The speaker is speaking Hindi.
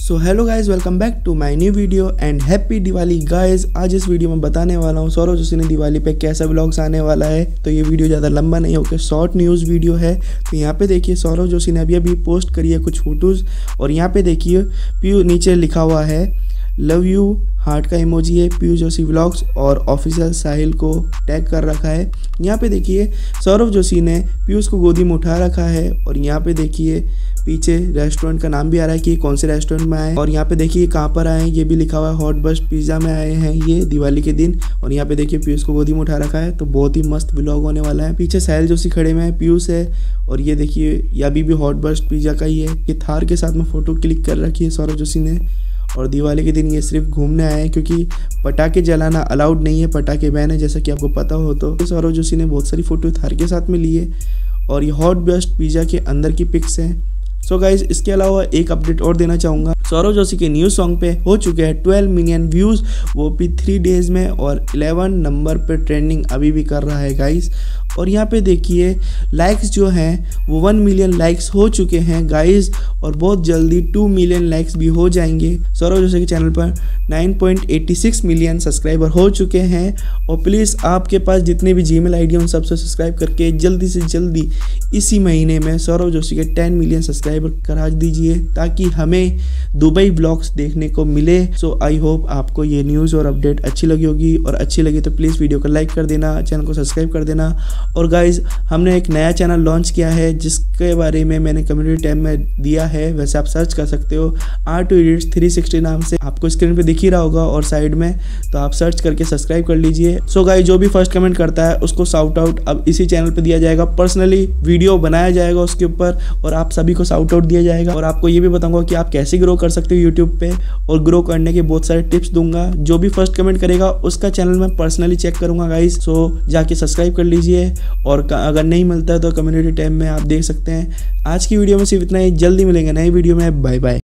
So hello guys, welcome back to my new video and happy Diwali guys. आज इस वीडियो में बताने वाला हूँ सौरव जोशी ने दिवाली पे कैसा व्लॉग्स आने वाला है। तो ये वीडियो ज़्यादा लंबा नहीं होकर शॉर्ट न्यूज़ वीडियो है। तो यहाँ पे देखिए सौरव जोशी ने अभी पोस्ट करी है कुछ फोटोज़, और यहाँ पे देखिए पीयू नीचे लिखा हुआ है लव यू, हार्ट का इमोजी है, पीयू जोशी व्लॉग्स, और ऑफिशियल साहिल को टैग कर रखा है। यहाँ पे देखिए सौरव जोशी ने पीयूष को गोदी में उठा रखा है, और यहाँ पे देखिए पीछे रेस्टोरेंट का नाम भी आ रहा है कि कौन से रेस्टोरेंट में आए, और यहाँ पे देखिए कहाँ पर आए हैं ये भी लिखा हुआ है, हॉट बस्ट पिज्ज़ा में आए हैं ये दिवाली के दिन। और यहाँ पे देखिए पीयूष को गोदी में उठा रखा है, तो बहुत ही मस्त व्लॉग होने वाला है। पीछे साहिल जोशी खड़े में है, पीयूष है, और ये देखिए ये अभी भी हॉट बस्ट पिज्ज़ा का ही है। ये थार के साथ में फ़ोटो क्लिक कर रखी है सौरव जोशी ने। और दिवाली के दिन ये सिर्फ घूमने आए हैं क्योंकि पटाखे जलाना अलाउड नहीं है, पटाखे बैन है जैसा कि आपको पता हो। तो सौरव जोशी ने बहुत सारी फोटो थार के साथ में ली है, और ये हॉट बस्ट पिज़्ज़ा के अंदर की पिक्स हैं। सो गाइज, इसके अलावा एक अपडेट और देना चाहूँगा। सौरव जोशी के न्यू सॉन्ग पे हो चुके हैं 12 मिलियन व्यूज़, वो भी 3 डेज़ में, और 11 नंबर पे ट्रेंडिंग अभी भी कर रहा है गाइज। और यहाँ पे देखिए लाइक्स जो हैं वो 1 मिलियन लाइक्स हो चुके हैं गाइज, और बहुत जल्दी 2 मिलियन लाइक्स भी हो जाएंगे। सौरव जोशी के चैनल पर 9.86 मिलियन सब्सक्राइबर हो चुके हैं। और प्लीज़ आपके पास जितने भी जीमेल आईडी उन सबसे सब्सक्राइब करके जल्दी से जल्दी इसी महीने में सौरव जोशी के 10 मिलियन सब्सक्राइबर करा दीजिए, ताकि हमें दुबई ब्लॉग्स देखने को मिले। सो आई होप आपको ये न्यूज़ और अपडेट अच्छी लगी होगी, और अच्छी लगी तो प्लीज़ वीडियो को लाइक कर देना, चैनल को सब्सक्राइब कर देना। और गाइज, हमने एक नया चैनल लॉन्च किया है जिसके बारे में मैंने कम्युनिटी टैब में दिया है, वैसे आप सर्च कर सकते हो R2 Edits 360 नाम से, आपको स्क्रीन पे दिख ही रहा होगा और साइड में, तो आप सर्च करके सब्सक्राइब कर लीजिए। सो गाइज, जो भी फर्स्ट कमेंट करता है उसको शाउट आउट अब इसी चैनल पे दिया जाएगा, पर्सनली वीडियो बनाया जाएगा उसके ऊपर, और आप सभी को शाउट आउट दिया जाएगा। और आपको ये भी बताऊंगा कि आप कैसे ग्रो कर सकते हो यूट्यूब पे, और ग्रो करने के बहुत सारे टिप्स दूंगा। जो भी फर्स्ट कमेंट करेगा उसका चैनल मैं पर्सनली चेक करूंगा गाइज। सो जाके सब्सक्राइब कर लीजिए, और अगर नहीं मिलता है तो कम्युनिटी टैब में आप देख सकते हैं। आज की वीडियो में सिर्फ इतना ही, जल्दी मिलेंगे नई वीडियो में, बाय बाय।